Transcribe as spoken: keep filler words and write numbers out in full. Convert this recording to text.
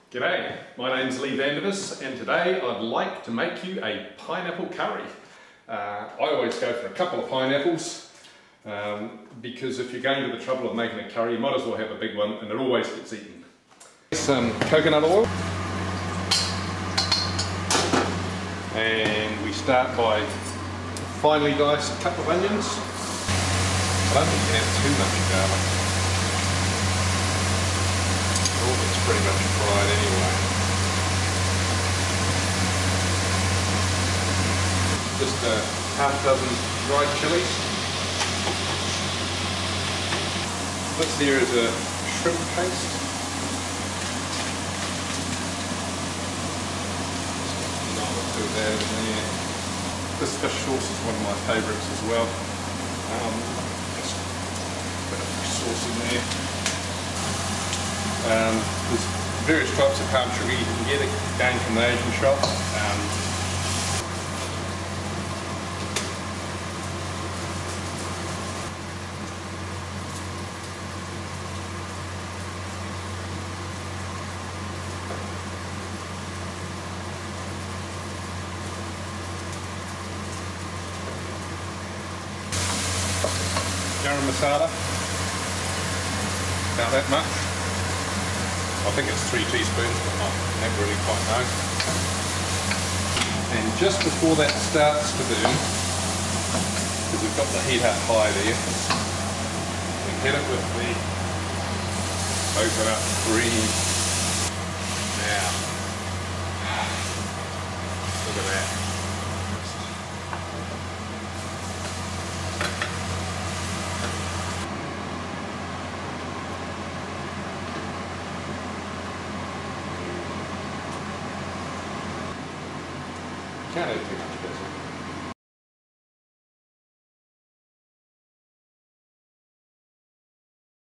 G'day, my name's Vandervis and today I'd like to make you a pineapple curry. Uh, I always go for a couple of pineapples um, because if you're going to the trouble of making a curry you might as well have a big one and it always gets eaten. Some coconut oil and we start by finely diced a couple of onions. I don't think you can have too much garlic. It's pretty much fried anyway. Just a half dozen dried chilies. This here is a shrimp paste. Not too bad in there. This fish sauce is one of my favourites as well. Um, just a bit of fish sauce in there. Um, there's various types of palm sugar you can get again from the Asian shop. Um, garam masala, about that much. I think it's three teaspoons, but I never really quite know. And just before that starts to burn, because we've got the heat up high there, we hit it with the coconut cream. Now, look at that. Can't have too much, does it?